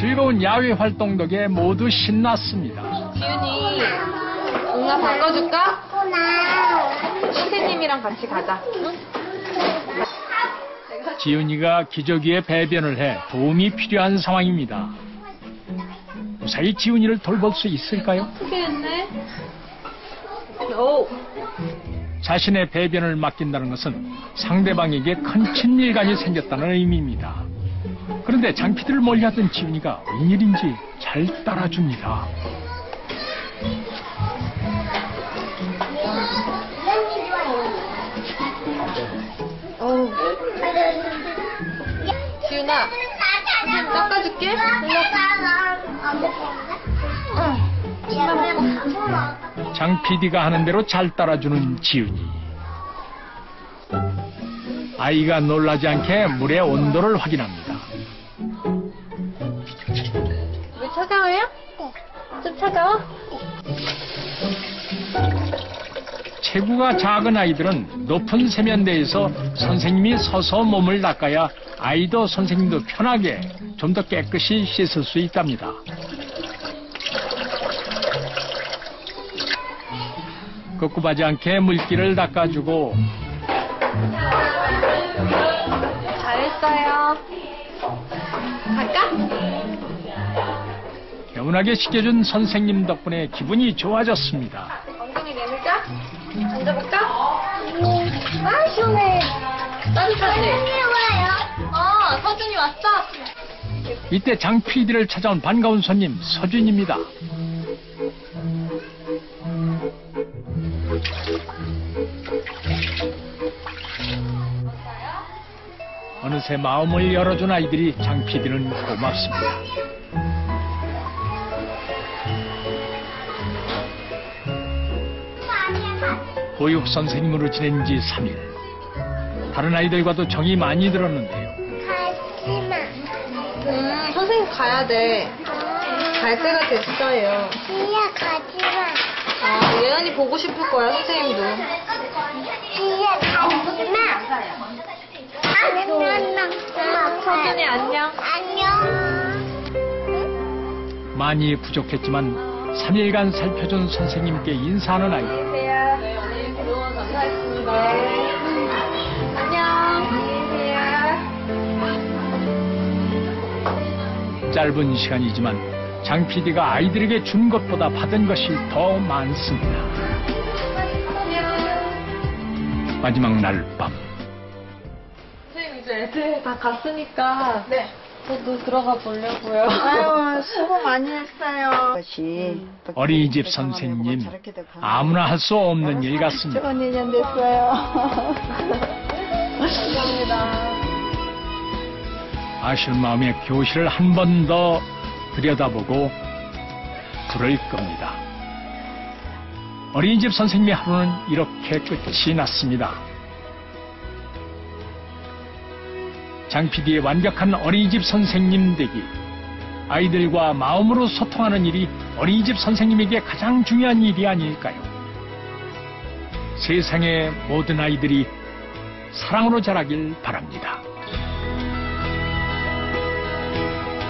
즐거운 야외 활동 덕에 모두 신났습니다. 지윤이, 응아 바꿔줄까? 선생님이랑 같이 가자. 응? 지은이가 기저귀에 배변을 해 도움이 필요한 상황입니다. 무사히 지은이를 돌볼 수 있을까요? 크게 했네. 오. 자신의 배변을 맡긴다는 것은 상대방에게 큰 친밀감이 생겼다는 의미입니다. 그런데 장피디를 멀리하던 지은이가 웬일인지 잘 따라줍니다. 지윤아, 닦아줄게. 장 PD가 하는 대로 잘 따라주는 지은이. 아이가 놀라지 않게 물의 온도를 확인합니다. 물 차가워요? 좀 차가워? 체구가 작은 아이들은 높은 세면대에서 선생님이 서서 몸을 닦아야 아이도 선생님도 편하게 좀 더 깨끗이 씻을 수 있답니다. 꿉꿉하지 않게 물기를 닦아주고 잘했어요. 갈까? 개운하게 씻겨준 선생님 덕분에 기분이 좋아졌습니다. 엉덩이 내밀자. 앉아볼까? 아, 시원해. 따뜻하지? 서준이 왔어. 이때 장 PD를 찾아온 반가운 손님 서준입니다. 어느새 마음을 열어준 아이들이 장 PD는 고맙습니다. 보육 선생님으로 지낸 지 3일. 다른 아이들과도 정이 많이 들었는데요. 선생님 가야 돼. 갈 때가 됐어요. 지야 가지마. 예은이 보고 싶을 거야, 선생님도. 지야 가지마. 안녕. 서준이 안녕. 안녕. 많이 부족했지만 3일간 살펴준 선생님께 인사하는 아이. 안녕하세요. 네, 오늘 그동안 감사했습니다. 안녕. 짧은 시간이지만 장 PD가 아이들에게 준 것보다 받은 것이 더 많습니다. 마지막 날 밤. 선생님 이제 애들 다 갔으니까 저도 들어가 보려고요. 아유, 수고 많이 했어요. 어린이집 선생님, 아무나 할 수 없는 일 같습니다. 좋은 인연 됐어요. 감사합니다. 아쉬운 마음에 교실을 한 번 더 들여다보고 불을 끕니다. 어린이집 선생님의 하루는 이렇게 끝이 났습니다. 장 PD의 완벽한 어린이집 선생님 되기. 아이들과 마음으로 소통하는 일이 어린이집 선생님에게 가장 중요한 일이 아닐까요? 세상의 모든 아이들이 사랑으로 자라길 바랍니다.